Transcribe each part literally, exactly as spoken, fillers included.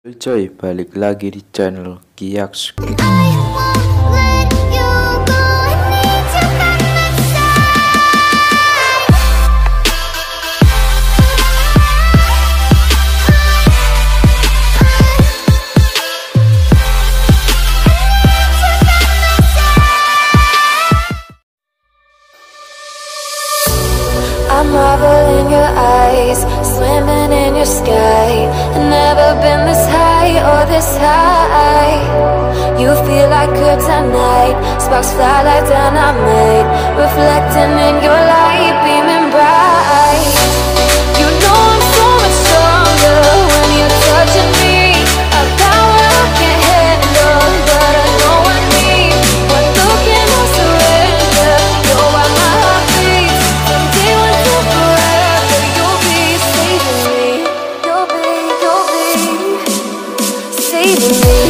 Coy, balik lagi di channel Kiyaks. I marvel in your eyes, swimming in your sky. Never been this high or this high. You feel like kryptonite, sparks fly like dynamite, reflecting in your light, beaming bright. You know I'm so much stronger when you're touching me. A power I can't handle, but I know I need. One look and I'll surrender. You're why my heart beats. From day one to forever, you'll be saving me. You'll be, you'll be saving me.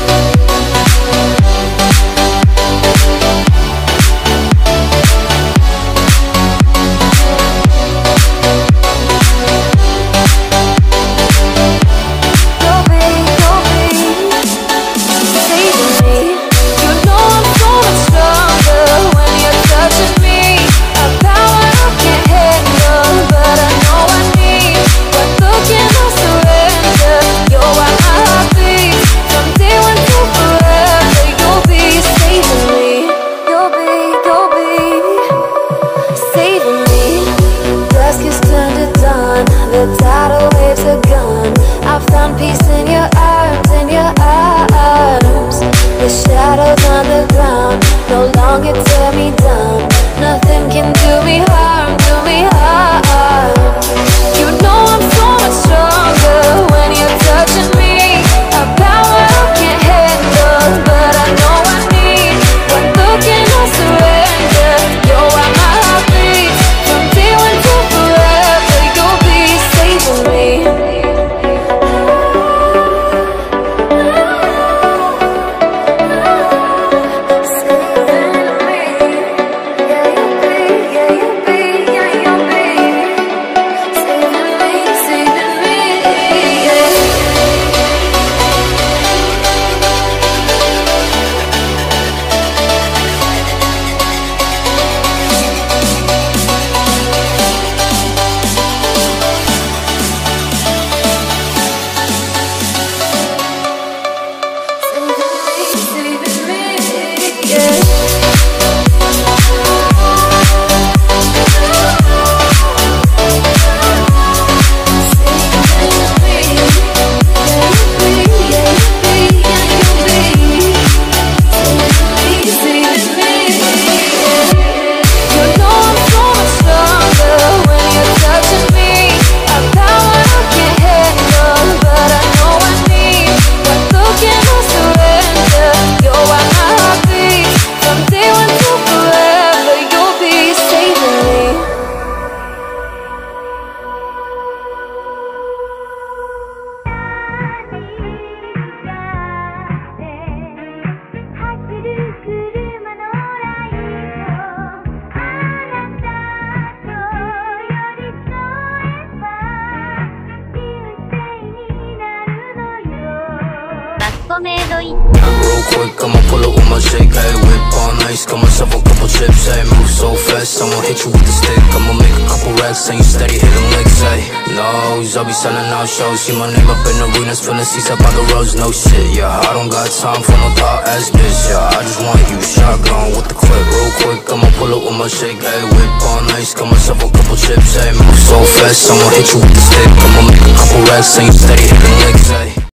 Real quick, I'ma pull up with my shake, ayy. Whip on ice, got myself a couple chips, ayy. Move so fast, I'ma hit you with the stick. I'ma make a couple racks, and you steady hitting licks, ayy. Nose, I'll be selling out shows. See my name up in arenas, filling seats up by the roads, no shit, yeah. I don't got time for no thought ass bitch, yeah. I just want you shotgun with the clip. Real quick, I'ma pull up with my shake, ayy. Whip on ice, got myself a couple chips, ayy. Move so fast, I'ma hit you with the stick. I'ma make a couple racks, and you steady hitting licks, ayy.